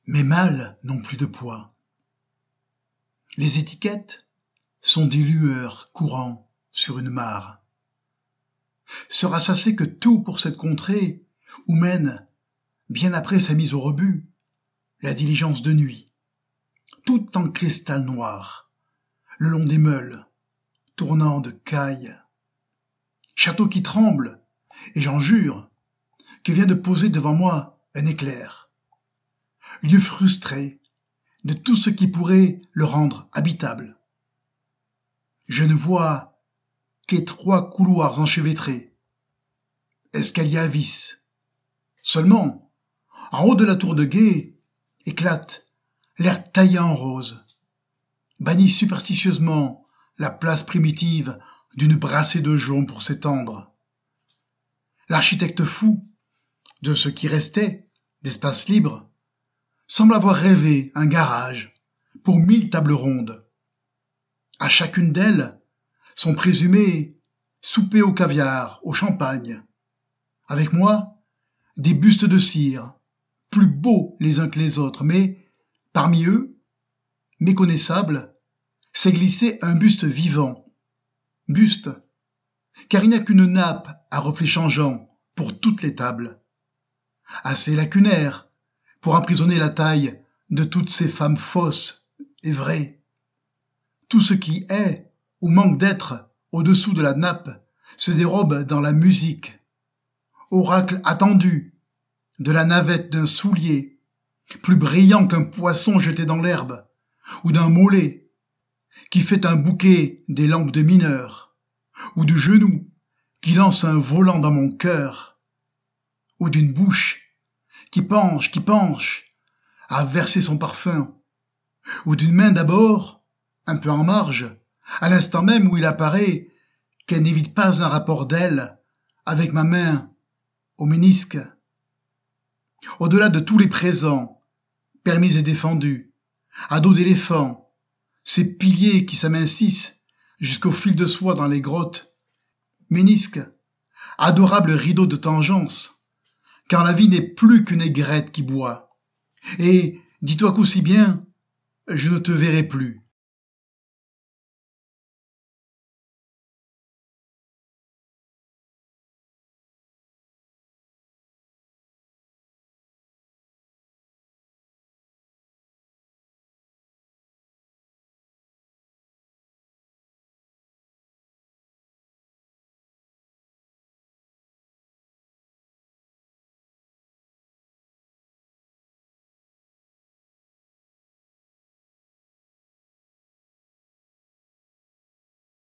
Mes malles n'ont plus de poids. Les étiquettes sont des lueurs courant sur une mare. Sera-ce assez que tout pour cette contrée où mène, bien après sa mise au rebut, la diligence de nuit, tout en cristal noir, le long des meules, tournant de cailles. Château qui tremble, et j'en jure, que vient de poser devant moi un éclair. Lieu frustré de tout ce qui pourrait le rendre habitable. Je ne vois qu'étroits couloirs enchevêtrés, escaliers à vis. Seulement, en haut de la tour de guet, éclate l'air taillé en rose, bannit superstitieusement la place primitive d'une brassée de joncs pour s'étendre. L'architecte fou de ce qui restait d'espace libre semble avoir rêvé un garage pour 1000 tables rondes. À chacune d'elles sont présumés souper au caviar, au champagne. Avec moi, des bustes de cire, plus beaux les uns que les autres, mais parmi eux, méconnaissable, s'est glissé un buste vivant. Buste, car il n'y a qu'une nappe à reflets changeants pour toutes les tables. Assez lacunaire pour emprisonner la taille de toutes ces femmes fausses et vraies. Tout ce qui est ou manque d'être au-dessous de la nappe se dérobe dans la musique. Oracle attendu de la navette d'un soulier, plus brillant qu'un poisson jeté dans l'herbe, ou d'un mollet qui fait un bouquet des lampes de mineur, ou du genou qui lance un volant dans mon cœur, ou d'une bouche qui penche à verser son parfum, ou d'une main d'abord, un peu en marge, à l'instant même où il apparaît qu'elle n'évite pas un rapport d'aile avec ma main au ménisque. Au-delà de tous les présents, permis et défendus, à dos d'éléphant, ces piliers qui s'amincissent jusqu'au fil de soie dans les grottes, ménisque, adorable rideau de tangence, quand la vie n'est plus qu'une aigrette qui boit. Et dis-toi qu'aussi bien, je ne te verrai plus.